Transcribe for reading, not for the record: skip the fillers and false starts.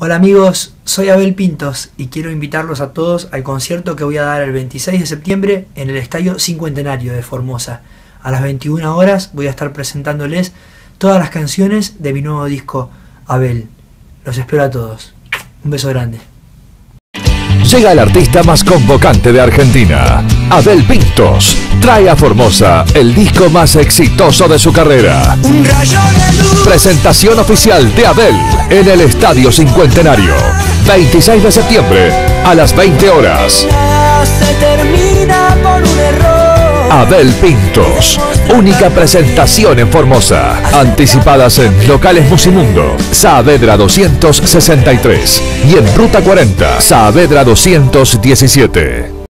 Hola amigos, soy Abel Pintos y quiero invitarlos a todos al concierto que voy a dar el 26 de septiembre en el Estadio Cincuentenario de Formosa. A las 21 horas voy a estar presentándoles todas las canciones de mi nuevo disco, Abel. Los espero a todos. Un beso grande. Llega el artista más convocante de Argentina, Abel Pintos. Trae a Formosa el disco más exitoso de su carrera. Presentación oficial de Abel en el Estadio Cincuentenario. 26 de septiembre a las 20 horas. Abel Pintos. Única presentación en Formosa. Anticipadas en locales Musimundo, Saavedra 263 y en Ruta 40, Saavedra 217.